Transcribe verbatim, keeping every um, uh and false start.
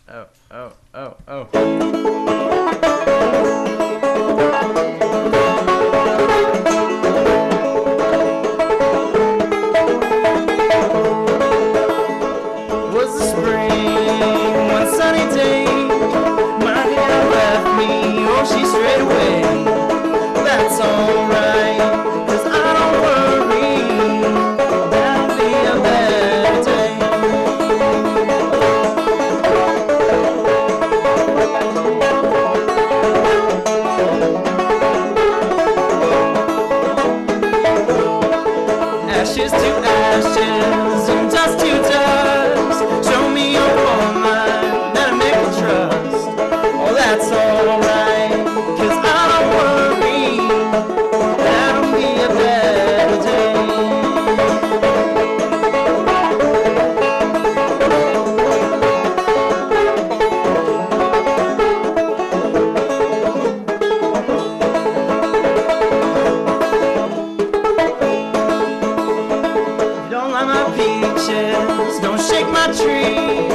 oh, oh, oh, oh. Was the spring, one sunny day, my girl left me, oh she strayed away. That's alright, cause I don't worry, that'll be a better day. Ashes to ashes and dust to dust, show me your woman that I make me trust. Oh, that's alright, cause I don't worry, that'll be a better day. Don't like my peaches, don't shake my tree.